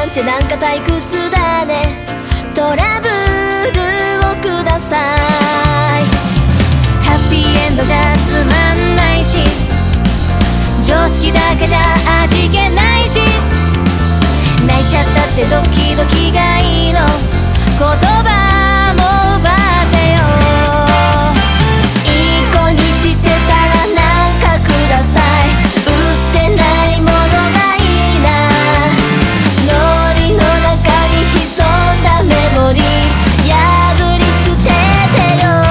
なんてなんか退屈だね。トラブルをください。ハッピーエンドじゃつまんないし、常識だけじゃ味気ないし、泣いちゃったってドキドキがいいの。言葉も奪ってよ。いい子にしてたらなんかください。売ってないものがいいな。ノリの中に潜んだメモリー破り捨ててよ。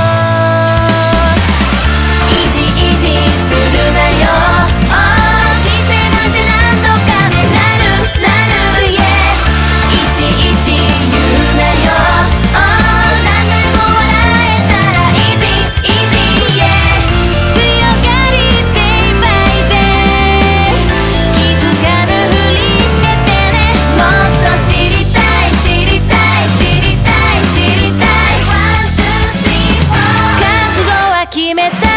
イージーイージーするなよ。人生なんて何度かでなる Yeah。 いちいち言うなよ。何年も笑えたらイージーイージー Yeah。 強がりっていっぱいで気づかぬふりしててね。もっと知りたい知りたい知りたい知りたい。One, two, three, four。 覚悟は決めたから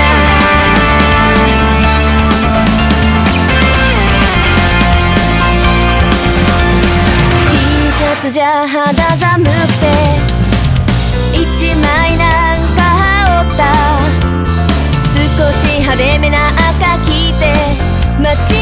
。T シャツじゃ肌寒くて一枚なんか羽織った。少し派手めな赤着て街